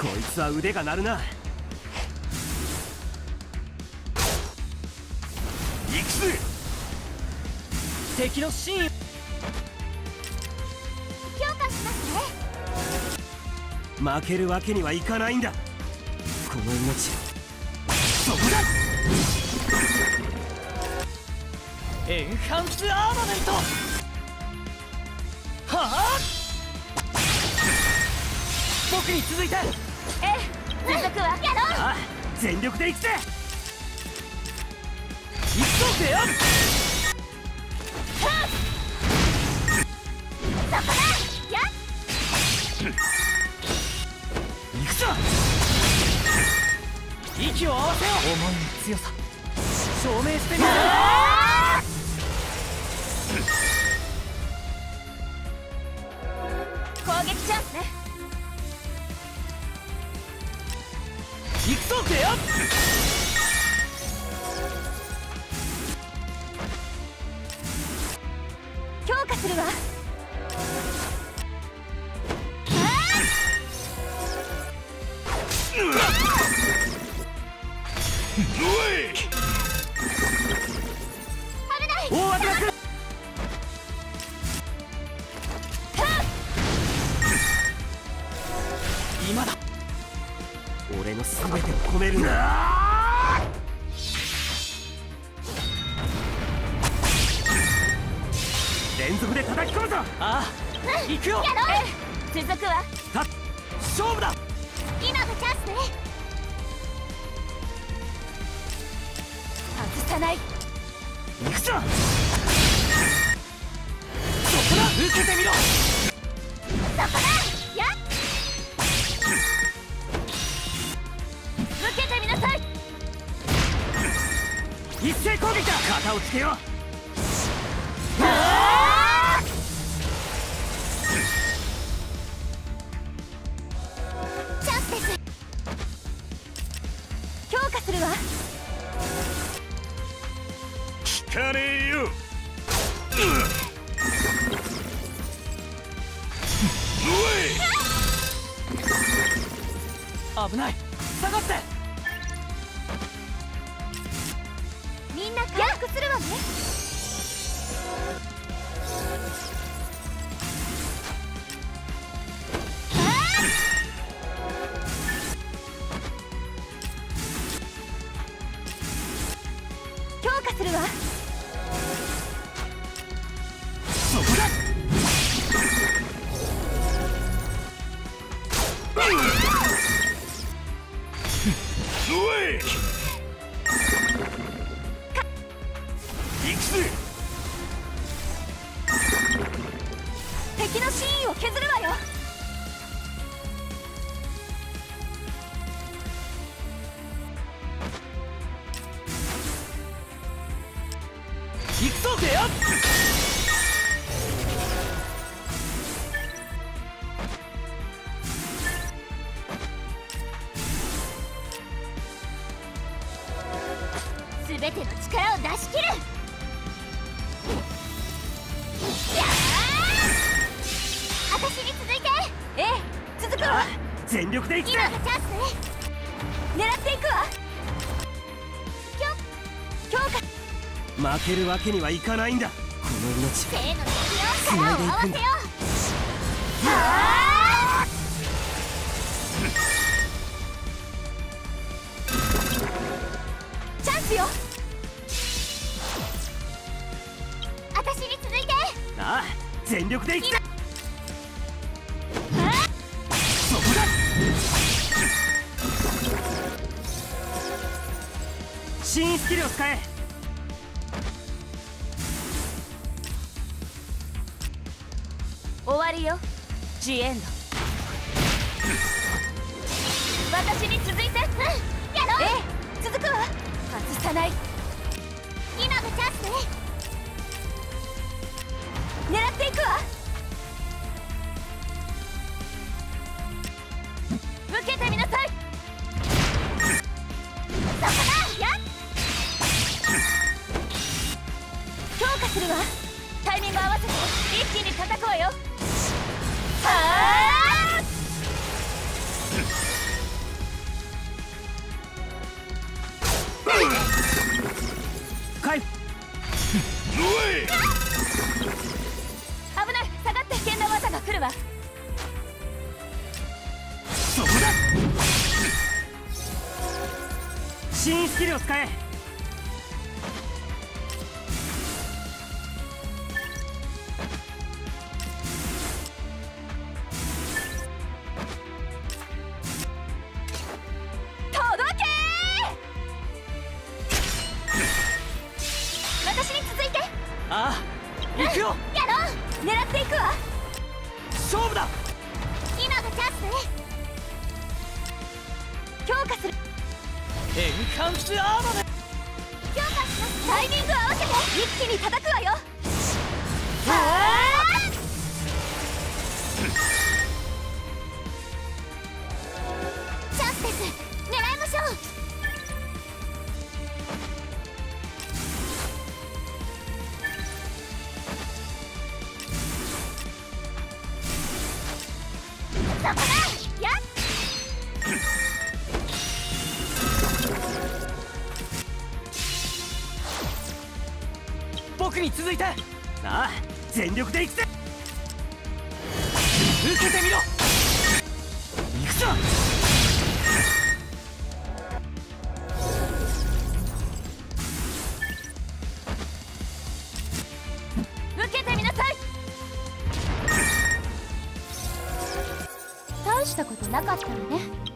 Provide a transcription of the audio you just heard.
こいつは腕が鳴るな。行くぜ。敵のシーン強化しますね。 負けるわけにはいかないんだ。この命、そこだ。エンハンスアーマメント。はあ、僕に続いて。 続くわ。やろう。 ああ、全力で行くぜ。行くぞベアン。 そこだ。やっ行くぞ。息を合わせよう。思いの強さ証明してみろ。 攻撃チャンスね。 行くぞベアン。 強化するわ。 大当たり。今だ。俺の全てを込めるんだ。連続で叩き込むぞ。ああ、行くよ。 やろう。続くわ。 勝負だ。 今がチャンスね。外さない。 行くぞ。そこだ。受けてみろ。 そこだ。やっ受けてみなさい。 一斉攻撃だ。肩をつけよう。 チャンスです。強化するわ。 聞かねえよ。危ない。下がって。 みんな回復するわね。強化するわ。 そこだ。行くぜ。 敵の真意を削るわよ。 行くぞベアン。 すべての力を出し切る。私に続いて。続くわ。 全力で行くぜ。 今がチャンスね。狙っていくわ。強化。 負けるわけにはいかないんだ。この命、 せーので力を合わせよう。チャンスよ。私に続いて。 ああ、全力で行くぜ。そこだ。新スキルを使え。 終わりよ。ジエンド。私に続いて。やろう。続くわ。外さない。今がチャンスね。狙っていくわ。受けてみなさい。そこだ。やっ強化するわ。タイミング合わせて一気に叩くわよ。 使え。 届けー。私に続いて。 ああ、行くよ。 やろう。狙っていくわ。 勝負だ。 今がチャンスね。強化する。 エンハンスアーマー。 強化します。タイミング合わせて一気に叩くわよ。チャンスです。狙いましょう。そこだ。やっ僕に続いて。さあ、全力で行くぜ。受けてみろ。行くぞ。 受けてみなさい。大したことなかったのね。